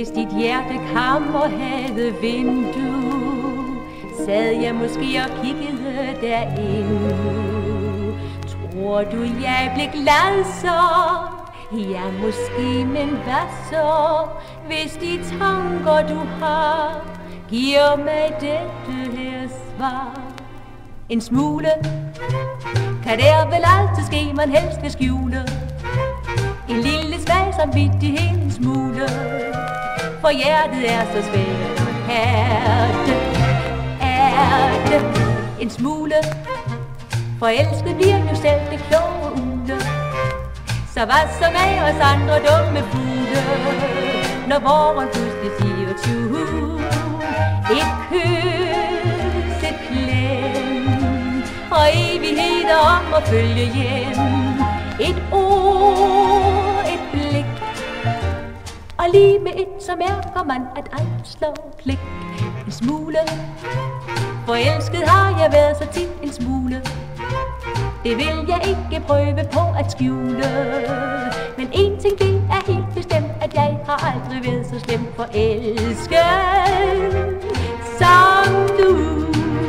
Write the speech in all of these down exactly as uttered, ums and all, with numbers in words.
Hvis dit hjerte kammer havde vindue, sad jeg måske og kiggede derind. Tror du jeg blev glad så? Ja, måske, men hvad så? Hvis de tanker du har giver mig dette her svar. En smule kan der vel altid ske, man helst vil skjule. En lille svag samvittighed, en smule, for hjertet er så svært at hærde. Er det en smule? Forelsket bliver jo selv det kloge ule. Så hvad så med os andre dumme fugle, når våren pludselig siger tju. Et kys, et klem, og evigheder om at følge hjem. Et ord, et blik, og lige med et, så mærker man, at alt slår klik. En smule, forelsket har jeg været så tit, en smule. Det vil jeg ikke prøve på at skjule. Men en ting det er helt bestemt, at jeg har aldrig været så slemt forelsket som du.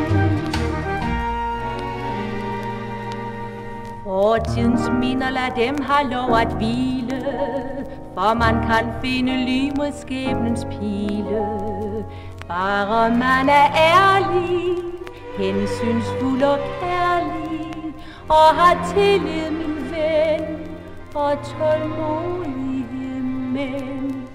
Fortidens minder, lad dem have lov at hvile, for man kan finde ly mod skæbnens pile. Bare man er ærlig, hensynsfuld og kærlig, og har tillid, min ven, og tålmodighed, men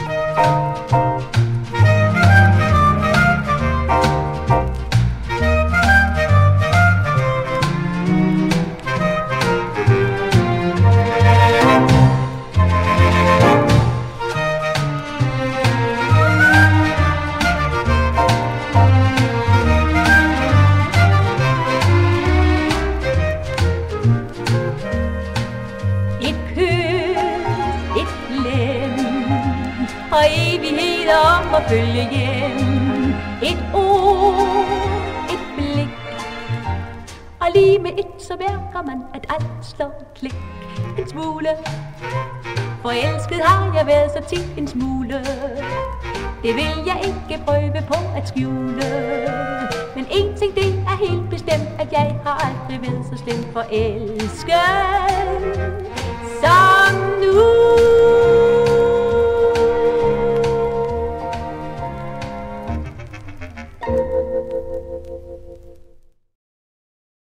og evigheder om at følge hjem. Et ord, et blik, og lige med et, så mærker man, at alt slår klik. En smule, forelsket har jeg været så tit, en smule. Det vil jeg ikke prøve på at skjule. Men en ting det er helt bestemt, at jeg har aldrig været så slemt forelsket